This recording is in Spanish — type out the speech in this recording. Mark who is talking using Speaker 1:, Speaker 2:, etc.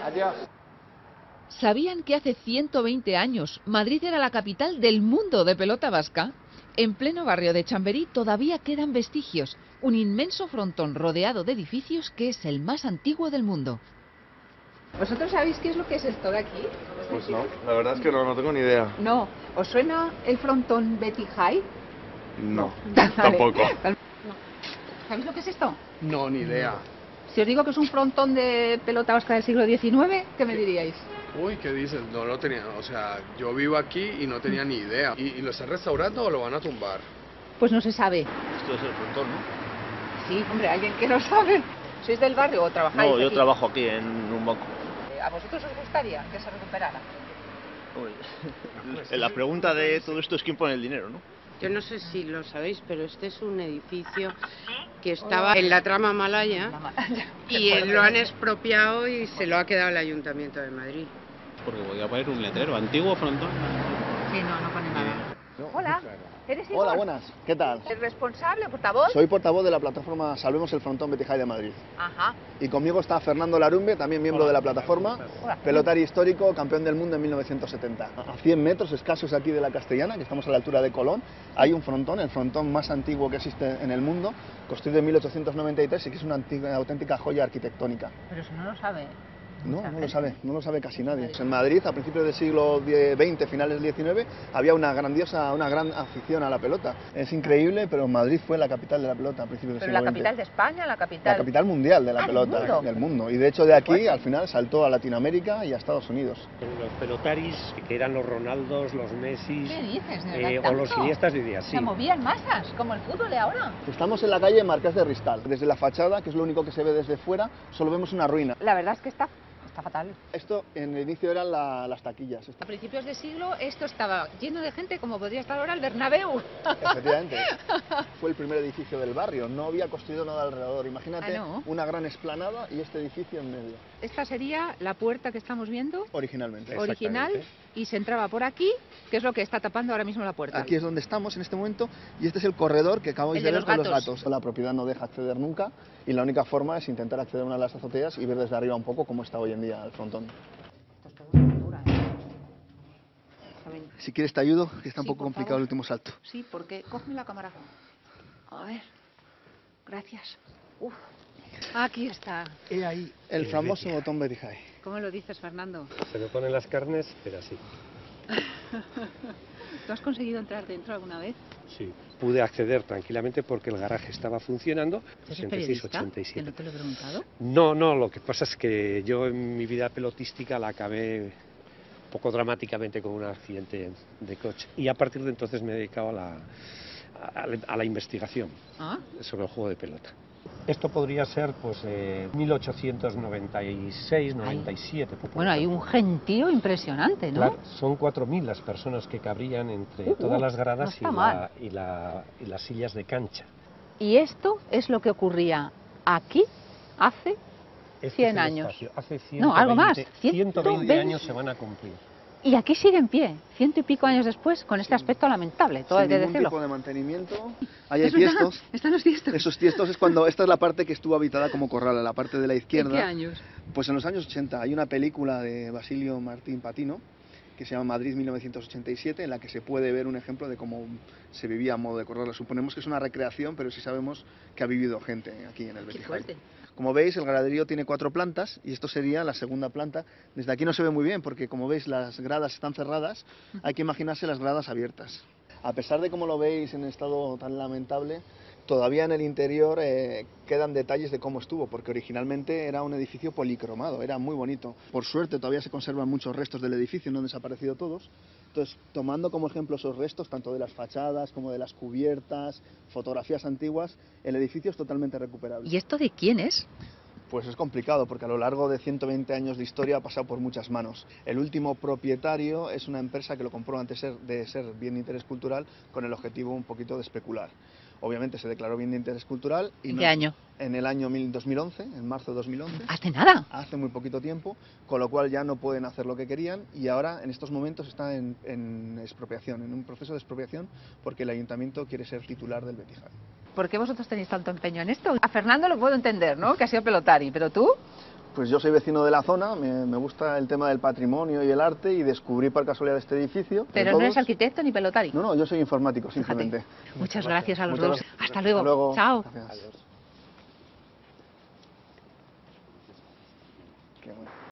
Speaker 1: Adiós.
Speaker 2: ¿Sabían que hace 120 años Madrid era la capital del mundo de pelota vasca? En pleno barrio de Chamberí todavía quedan vestigios, un inmenso frontón rodeado de edificios que es el más antiguo del mundo. ¿Vosotros sabéis qué es lo que es esto de aquí?
Speaker 3: Pues no, la verdad es que no tengo ni idea.
Speaker 2: No. ¿Os suena el frontón Betty High?
Speaker 3: No,
Speaker 2: Vale.
Speaker 3: tampoco.
Speaker 2: ¿Sabéis lo que es esto?
Speaker 1: No, ni idea.
Speaker 2: Si os digo que es un frontón de pelota vasca del siglo XIX, ¿qué me diríais?
Speaker 1: Uy, ¿qué dices? No lo tenía, o sea, yo vivo aquí y no tenía ni idea. ¿Y lo están restaurando o lo van a tumbar?
Speaker 2: Pues no se sabe.
Speaker 3: Esto es el frontón, ¿no?
Speaker 2: Sí, hombre, alguien que no sabe. ¿Sois del barrio o trabajáis
Speaker 3: No, yo
Speaker 2: aquí?
Speaker 3: trabajo aquí en un banco.
Speaker 2: ¿A vosotros os gustaría que se recuperara?
Speaker 3: La pregunta de todo esto es quién pone el dinero, ¿no?
Speaker 4: Yo no sé si lo sabéis, pero este es un edificio que estaba en la trama malaya y lo han expropiado y se lo ha quedado el Ayuntamiento de Madrid.
Speaker 5: Porque podía poner un letrero, antiguo frontón.
Speaker 2: Sí, no pone nada. Hola, ¿eres Igor?
Speaker 6: Hola, buenas. ¿Qué tal?
Speaker 2: ¿El responsable, portavoz?
Speaker 6: Soy portavoz de la plataforma Salvemos el Frontón Betty High de Madrid.
Speaker 2: Ajá.
Speaker 6: Y conmigo está Fernando Larumbe, también miembro de la plataforma,
Speaker 2: Hola.
Speaker 6: pelotari histórico, campeón del mundo en 1970. A 100 metros escasos aquí de la Castellana, que estamos a la altura de Colón, hay un frontón, el frontón más antiguo que existe en el mundo, construido en 1893 y que es una auténtica joya arquitectónica.
Speaker 2: Pero eso no lo sabe.
Speaker 6: No lo sabe casi nadie. En Madrid, a principios del siglo XX, finales del XIX, había una gran afición a la pelota. Es increíble, pero Madrid fue la capital de la pelota a principios del
Speaker 2: ¿Pero
Speaker 6: siglo XX.
Speaker 2: la capital de España, la capital?
Speaker 6: La capital mundial de la pelota, del mundo. Y de hecho de aquí, al final, saltó a Latinoamérica y a Estados Unidos.
Speaker 7: Los pelotaris, que eran los Ronaldos, los Messis,
Speaker 2: ¿Qué dices? ¿De verdad
Speaker 7: o los
Speaker 2: tanto?
Speaker 7: Iniestas, diría, sí.
Speaker 2: Se movían masas, como el fútbol de ahora.
Speaker 6: Estamos en la calle Marqués de Riscal. Desde la fachada, que es lo único que se ve desde fuera, solo vemos una ruina.
Speaker 2: La verdad es que está fatal.
Speaker 6: Esto en el inicio eran las taquillas.
Speaker 2: A principios de siglo esto estaba lleno de gente como podría estar ahora el Bernabéu.
Speaker 6: Efectivamente. Fue el primer edificio del barrio, no había construido nada alrededor. Imagínate una gran explanada y este edificio en medio.
Speaker 2: Esta sería la puerta que estamos viendo.
Speaker 6: Originalmente.
Speaker 2: Original, y se entraba por aquí, que es lo que está tapando ahora mismo la puerta.
Speaker 6: Aquí es donde estamos en este momento y este es el corredor que acabáis de ver con los gatos. La propiedad no deja acceder nunca y la única forma es intentar acceder a una de las azoteas y ver desde arriba un poco cómo está hoy en día el frontón.
Speaker 2: Esto es todo una aventura, ¿eh?
Speaker 6: Si quieres te ayudo, que está un
Speaker 2: Sí,
Speaker 6: poco
Speaker 2: por
Speaker 6: complicado
Speaker 2: favor.
Speaker 6: el último salto.
Speaker 2: Sí, porque... Cógeme la cámara. A ver. Gracias. Uf. Aquí está.
Speaker 6: He ahí el famoso botón Betty High.
Speaker 2: ¿Cómo lo dices, Fernando?
Speaker 7: Se me ponen las carnes, pero sí.
Speaker 2: ¿Tú has conseguido entrar dentro alguna vez?
Speaker 7: Sí, pude acceder tranquilamente porque el garaje estaba funcionando.
Speaker 2: ¿Eres
Speaker 7: 86,
Speaker 2: periodista?
Speaker 7: 87.
Speaker 2: ¿Que no te lo he preguntado?
Speaker 7: No, lo que pasa es que yo en mi vida pelotística la acabé un poco dramáticamente con un accidente de coche. Y a partir de entonces me he dedicado a la investigación sobre el juego de pelota. Esto podría ser, pues, 1896, 97.
Speaker 2: Bueno, hay un gentío impresionante, ¿no?
Speaker 7: Claro, son 4.000 las personas que cabrían entre todas las gradas y las sillas de cancha.
Speaker 2: Y esto es lo que ocurría aquí hace 100 años.
Speaker 7: Hace 120,
Speaker 2: No, algo más.
Speaker 7: 120 años se van a cumplir.
Speaker 2: Y aquí sigue en pie, 100 y pico años después, con este aspecto lamentable, todo hay que
Speaker 6: Sin ningún
Speaker 2: decirlo.
Speaker 6: tipo de mantenimiento. Ahí hay tiestos.
Speaker 2: Están los tiestos.
Speaker 6: Esos tiestos es cuando esta es la parte que estuvo habitada como corral, la parte de la izquierda.
Speaker 2: ¿En qué años?
Speaker 6: Pues en los años 80 hay una película de Basilio Martín Patino que se llama Madrid 1987, en la que se puede ver un ejemplo de cómo se vivía a modo de corral. Suponemos que es una recreación, pero sí sabemos que ha vivido gente aquí en el Betty High. Como veis, el graderío tiene 4 plantas y esto sería la segunda planta. Desde aquí no se ve muy bien porque, como veis, las gradas están cerradas. Hay que imaginarse las gradas abiertas. A pesar de, como lo veis, en estado tan lamentable, todavía en el interior quedan detalles de cómo estuvo, porque originalmente era un edificio policromado, era muy bonito. Por suerte todavía se conservan muchos restos del edificio, no han desaparecido todos. Entonces, tomando como ejemplo esos restos, tanto de las fachadas como de las cubiertas, fotografías antiguas, el edificio es totalmente recuperable.
Speaker 2: ¿Y esto de quién es?
Speaker 6: Pues es complicado, porque a lo largo de 120 años de historia ha pasado por muchas manos. El último propietario es una empresa que lo compró antes de ser bien de interés cultural, con el objetivo un poquito de especular. Obviamente se declaró bien de interés cultural. Y
Speaker 2: ¿En qué año?
Speaker 6: En el año 2011, en marzo de 2011.
Speaker 2: ¿Hace nada?
Speaker 6: Hace muy poquito tiempo, con lo cual ya no pueden hacer lo que querían y ahora en estos momentos está en expropiación, en un proceso de expropiación, porque el ayuntamiento quiere ser titular del Betty High.
Speaker 2: ¿Por qué vosotros tenéis tanto empeño en esto? A Fernando lo puedo entender, ¿no? Que ha sido pelotari, pero tú...
Speaker 6: Pues yo soy vecino de la zona, me gusta el tema del patrimonio y el arte y descubrí por casualidad este edificio.
Speaker 8: Pero no eres arquitecto ni pelotari.
Speaker 6: No, yo soy informático, simplemente.
Speaker 8: Muchas gracias a los
Speaker 6: Muchas
Speaker 8: dos.
Speaker 6: gracias.
Speaker 8: Hasta luego.
Speaker 6: Hasta luego.
Speaker 8: Chao.
Speaker 6: Gracias. Qué bueno.